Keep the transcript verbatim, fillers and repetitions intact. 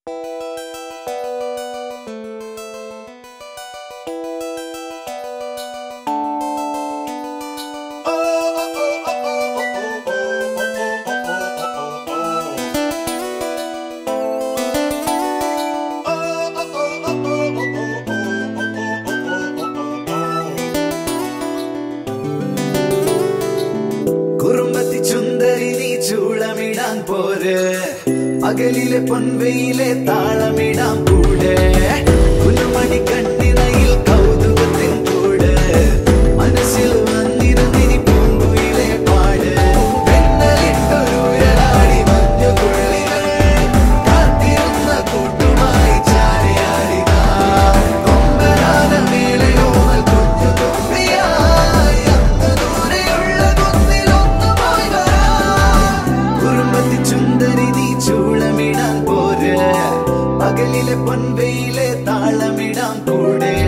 പകലിലെ പൊൻവെയിലെ താളമിടാം കൂടെ പുലമണി കണ്ണിനയിൽ കൗതുകത്തിൻ കൂടെ മനസ്സിൽ വന്നിരുന്നിനി പൂങ്കുയിലെ പാട് പെണ്ണലിട്ടൊരുഴലാടി മഞ്ഞുകുള്ളികൾ കാത്തിരുന്ന കൂട്ടുമായി ചാരിയാടിതാ കൊമ്പനാന മേളയോമൽ കുഞ്ഞു തുമ്പിയായി അന്ന് ദൂരെയുള്ള കുന്നിലൊന്നുമായി വരാം കുറുമ്പത്തി ചുന്ദരി ചൂളമിടാൻ പോരെ പകലിലെ പൊൻവെയിലെ താളമിടാം കൂടെ